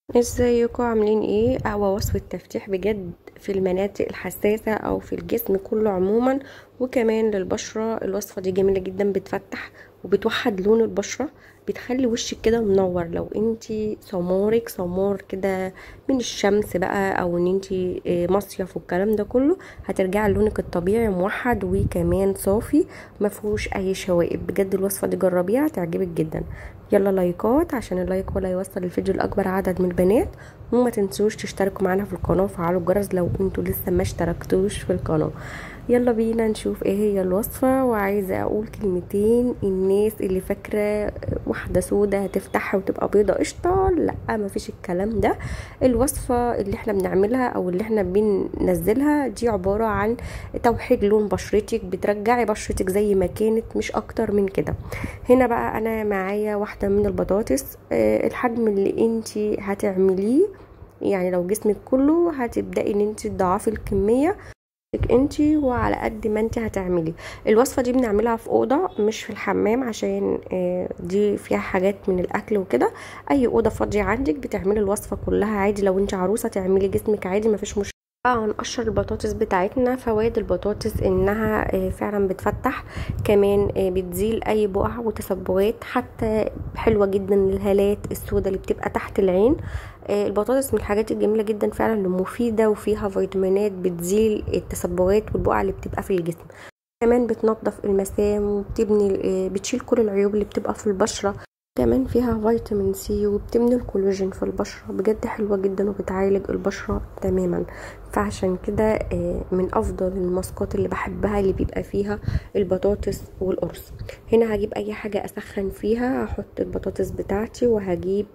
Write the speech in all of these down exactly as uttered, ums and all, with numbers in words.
ازيكم عاملين ايه؟ اقوى وصفة تفتيح بجد في المناطق الحساسة او في الجسم كله عموما، وكمان للبشرة. الوصفة دي جميلة جدا، بتفتح وبتوحد لون البشرة، بتخلي وشك كده منور. لو انتي سمارك سمار كده من الشمس بقى، او ان انتي اه مصيف والكلام ده كله، هترجعي لونك الطبيعي موحد وكمان صافي، مفهوش اي شوائب. بجد الوصفة دي جربيها تعجبك جدا. يلا لايكات عشان اللايك هو اللي يوصل الفيديو لاكبر عدد من البنات. وما تنسوش تشتركوا معنا في القناه وفعلوا الجرس لو انتوا لسه ما اشتركتوش في القناه. يلا بينا نشوف ايه هي الوصفه. وعايزه اقول كلمتين: الناس اللي فاكره واحده سودة هتفتحها وتبقى بيضه قشطه، لا، مفيش الكلام ده. الوصفه اللي احنا بنعملها او اللي احنا بننزلها دي عباره عن توحيد لون بشرتك، بترجعي بشرتك زي ما كانت، مش اكتر من كده. هنا بقى انا معايا واحدة من البطاطس. آه، الحجم اللي انتي هتعمليه، يعني لو جسمك كله هتبدأي ان انتي تضاعفي الكمية انتي وعلى قد ما انتي هتعملي. الوصفة دي بنعملها في أوضة مش في الحمام، عشان آه، دي فيها حاجات من الأكل وكده. أي أوضة فاضية عندك بتعملي الوصفة كلها عادي. لو انتي عروسة تعملي جسمك عادي، مفيش مشكلة. اه هنقشر البطاطس بتاعتنا. فوائد البطاطس انها آه، فعلا بتفتح، كمان آه، بتزيل اي بقع وتسبغات، حتى حلوة جدا للهالات السوداء اللي بتبقى تحت العين. آه، البطاطس من الحاجات الجميلة جدا فعلا، اللي مفيدة وفيها فيتامينات بتزيل التسبغات والبقع اللي بتبقى في الجسم. كمان بتنظف المسام وبتبني آه، بتشيل كل العيوب اللي بتبقى في البشرة. كمان فيها فيتامين سي وبتبني الكولاجين في البشرة. بجد حلوة جدا وبتعالج البشرة تماما. فعشان كده آه، من افضل الماسكات اللي بحبها اللي بيبقى فيها البطاطس والقرص. هنا هجيب اي حاجة اسخن فيها، هحط البطاطس بتاعتي وهجيب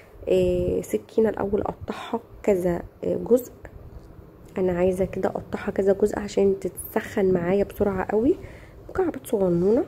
آه، سكينة الاول اقطعها كذا آه، جزء. انا عايزة كده اقطعها كذا جزء عشان تتسخن معايا بسرعة قوي، مكعبات صغنونة.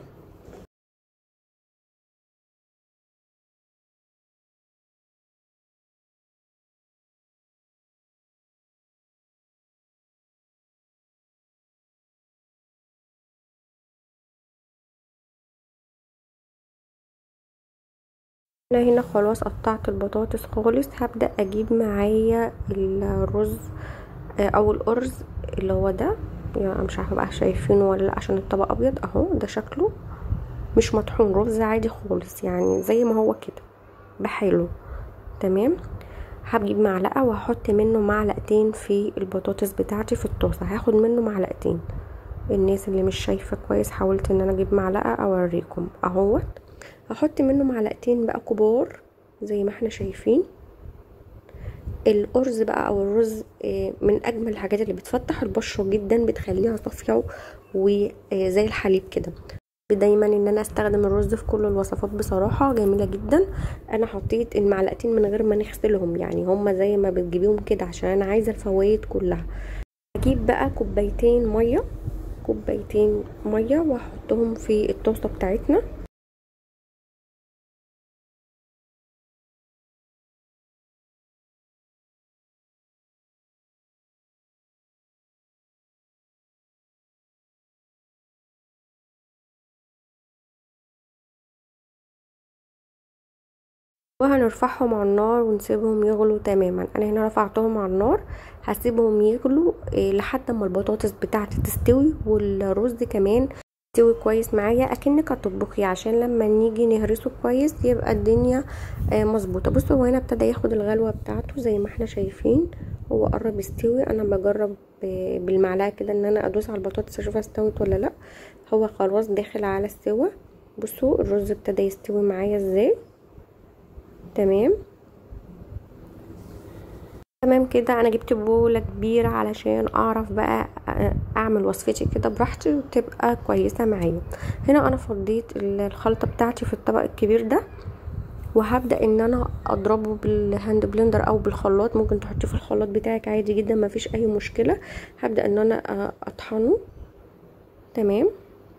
انا هنا خلاص قطعت البطاطس خالص. هبدأ اجيب معايا الرز آه، او الارز اللي هو ده. يعني مش عارفه بقى شايفينه ولا لا، عشان الطبق ابيض اهو. ده شكله مش مطحون، رز عادي خالص، يعني زي ما هو كده بحاله. تمام. هجيب معلقه وهحط منه معلقتين في البطاطس بتاعتي في الطاسه. هاخد منه معلقتين. الناس اللي مش شايفه كويس، حاولت ان انا اجيب معلقه اوريكم اهوت. هحط منه معلقتين بقى كبار زي ما احنا شايفين. الارز بقى او الرز آه، من اجمل الحاجات اللي بتفتح البشره جدا، بتخليها صافيه وزي الحليب كده. دايما ان انا استخدم الرز في كل الوصفات، بصراحه جميله جدا. انا حطيت المعلقتين من غير ما نغسلهم، يعني هما زي ما بتجيبيهم كده، عشان انا عايزه الفوائد كلها. اجيب بقى كوبايتين ميه، كوبايتين ميه واحطهم في الطاسه بتاعتنا. وهنرفعهم على النار ونسيبهم يغلوا تماما. انا هنا رفعتهم على النار، هسيبهم يغلوا إيه لحد ما البطاطس بتاعتي تستوي والرز كمان يستوي كويس معايا، اكنك هتطبخي، عشان لما نيجي نهرسه كويس يبقى الدنيا آه مظبوطه. بصوا هو هنا ابتدى ياخد الغلوه بتاعته زي ما احنا شايفين. هو قرب يستوي. انا بجرب آه بالمعلقه كده ان انا ادوس على البطاطس اشوفها استوت ولا لا. هو خلاص داخل على السوا. بصوا الرز ابتدى يستوي معايا ازاي. تمام. تمام كده. انا جبت بولة كبيرة علشان اعرف بقى اعمل وصفتي كده براحتي وتبقى كويسة معايا. هنا انا فضيت الخلطة بتاعتي في الطبق الكبير ده، وهبدأ ان انا اضربه بالهاند بلندر او بالخلاط. ممكن تحطيه في الخلاط بتاعك عادي جدا، مفيش اي مشكلة. هبدأ ان انا اطحنه. تمام.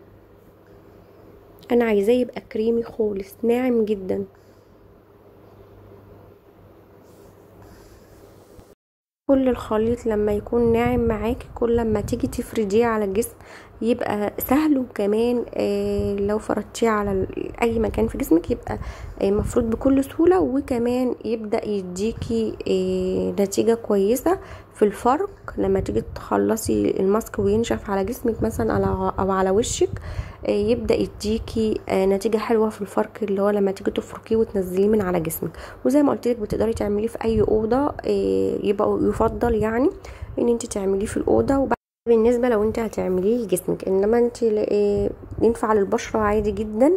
انا عايزاه يبقى كريمي خالص، ناعم جدا. كل الخليط لما يكون ناعم معاكي كل لما تيجي تفرديه على الجسم يبقى سهل، وكمان آه لو فردتيه على اي مكان في جسمك يبقى آه مفروض بكل سهولة، وكمان يبدأ يديكي آه نتيجة كويسة في الفرق لما تيجي تخلصي الماسك وينشف على جسمك مثلا او على وشك. آه يبدأ يديكي آه نتيجة حلوة في الفرق اللي هو لما تيجي تفركيه وتنزليه من على جسمك. وزي ما قلت لك بتقدري تعمليه في اي اوضة، آه يبقى يفضل يعني ان انت تعمليه في الاوضة. بالنسبه لو انت هتعمليه لجسمك، انما انت ينفع للبشره عادي جدا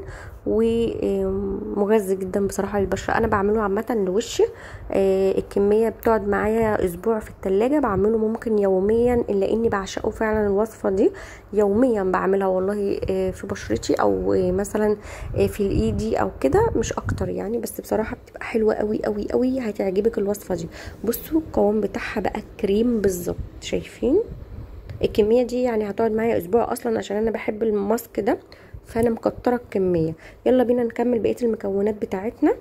ومغذي جدا بصراحه للبشره. انا بعمله عامه لوشي، الكميه بتقعد معايا اسبوع في التلاجة، بعمله ممكن يوميا، الا اني بعشقه فعلا الوصفه دي، يوميا بعملها والله في بشرتي او مثلا في الايدي او كده، مش اكتر يعني، بس بصراحه بتبقى حلوه قوي قوي قوي، هتعجبك الوصفه دي. بصوا القوام بتاعها بقى كريم بالظبط، شايفين الكميه دي يعني هتقعد معايا اسبوع اصلا، عشان انا بحب الماسك ده فانا مكتره الكميه. يلا بينا نكمل بقيه المكونات بتاعتنا.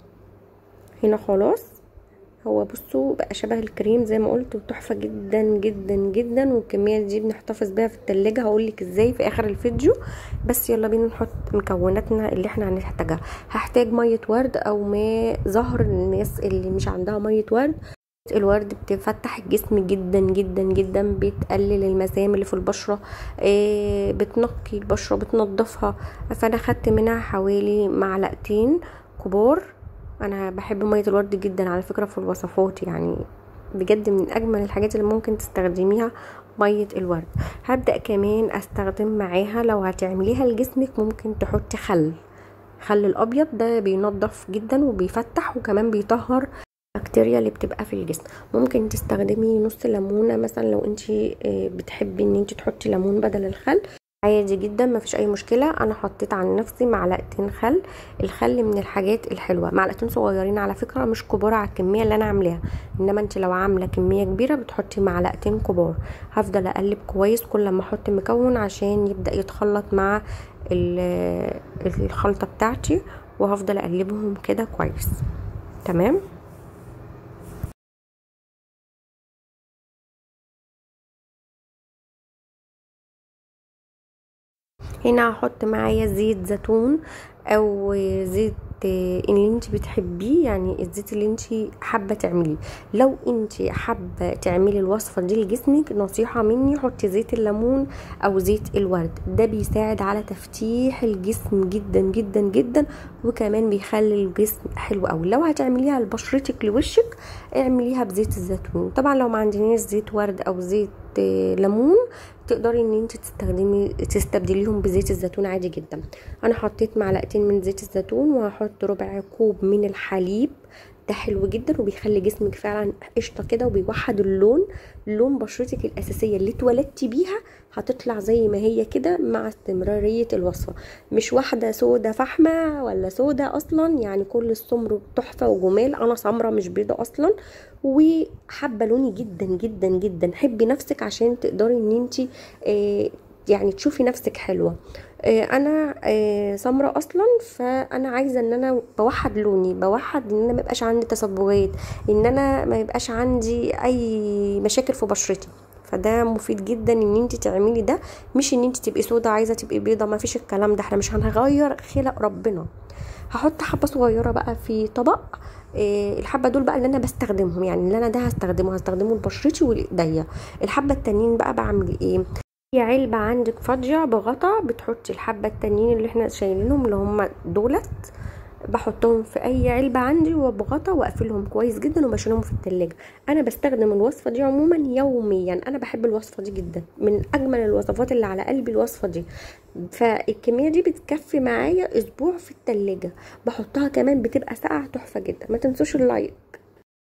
هنا خلاص هو بصوا بقى شبه الكريم زي ما قلت، وتحفه جدا جدا جدا، والكميه دي بنحتفظ بيها في التلاجة، هقولك ازاي في اخر الفيديو. بس يلا بينا نحط مكوناتنا اللي احنا هنحتاجها. هحتاج ميه ورد او ماء زهر للناس اللي مش عندها ميه ورد. الورد بتفتح الجسم جدا جدا جدا، بتقلل المسام اللي في البشره، آه بتنقي البشره بتنضفها. فانا خدت منها حوالي معلقتين كبار. انا بحب ميه الورد جدا على فكره في الوصفات، يعني بجد من اجمل الحاجات اللي ممكن تستخدميها ميه الورد. هبدا كمان استخدم معاها، لو هتعمليها لجسمك ممكن تحطي خل خل الابيض، ده بينضف جدا وبيفتح وكمان بيطهر البكتيريا اللي بتبقى في الجسم. ممكن تستخدمي نص ليمونه مثلا لو انت بتحبي ان انت تحطي ليمون بدل الخل، عادي جدا ما فيش اي مشكله. انا حطيت عن نفسي معلقتين خل. الخل من الحاجات الحلوه، معلقتين صغيرين على فكره مش كبار على الكميه اللي انا عاملاها، انما انت لو عامله كميه كبيره بتحطي معلقتين كبار. هفضل اقلب كويس كل ما احط مكون عشان يبدا يتخلط مع الخلطه بتاعتي، وهفضل اقلبهم كده كويس. تمام. هنا هحط معايا زيت زيتون او زيت اللي انت بتحبيه، يعني الزيت اللي انت حابه تعمليه. لو انت حابه تعملي الوصفه دي لجسمك، نصيحه مني حطي زيت الليمون او زيت الورد، ده بيساعد على تفتيح الجسم جدا جدا جدا، وكمان بيخلي الجسم حلو قوي. لو هتعمليها لبشرتك لوشك اعمليها بزيت الزيتون. طبعا لو ما عندناش زيت ورد او زيت ليمون تقدري ان انت تستخدمي تستبدليهم بزيت الزيتون عادي جدا. انا حطيت معلقتين من زيت الزيتون، وهحط ربع كوب من الحليب، ده حلو جدا وبيخلي جسمك فعلا قشطه كده، وبيوحد اللون. لون بشرتك الاساسيه اللي اتولدتي بيها هتطلع زي ما هي كده مع استمراريه الوصفه، مش واحده سودا فحمه ولا سودا اصلا، يعني كل السمر تحفه وجمال. انا سمره مش بيضه اصلا، وحابه لوني جدا جدا جدا. حبي نفسك عشان تقدري ان انت آه يعني تشوفي نفسك حلوه. انا سمراء اصلا، فانا عايزه ان انا بوحد لوني، بوحد ان انا ما يبقاش عندي تصبغات، ان انا ما يبقاش عندي اي مشاكل في بشرتي. فده مفيد جدا ان انت تعملي ده، مش ان انت تبقي سودا عايزه تبقي بيضه، ما فيش الكلام ده، احنا مش هنغير خلق ربنا. هحط حبه صغيره بقى في طبق. الحبه دول بقى اللي انا بستخدمهم، يعني اللي انا ده هستخدمه هستخدمه لبشرتي والايديا. الحبه التانيين بقى بعمل ايه؟ هي علبة عندك فاضية بغطا، بتحطي الحبة التانيين اللي احنا شايلينهم اللي هم دولت، بحطهم في اي علبة عندي وبغطا واقفلهم كويس جدا وبشيلهم في التلاجة. انا بستخدم الوصفة دي عموما يوميا، انا بحب الوصفة دي جدا، من اجمل الوصفات اللي على قلبي الوصفة دي. فالكمية دي بتكفي معايا اسبوع في التلاجة، بحطها كمان بتبقى ساقعة تحفة جدا. ما تنسوش اللايك.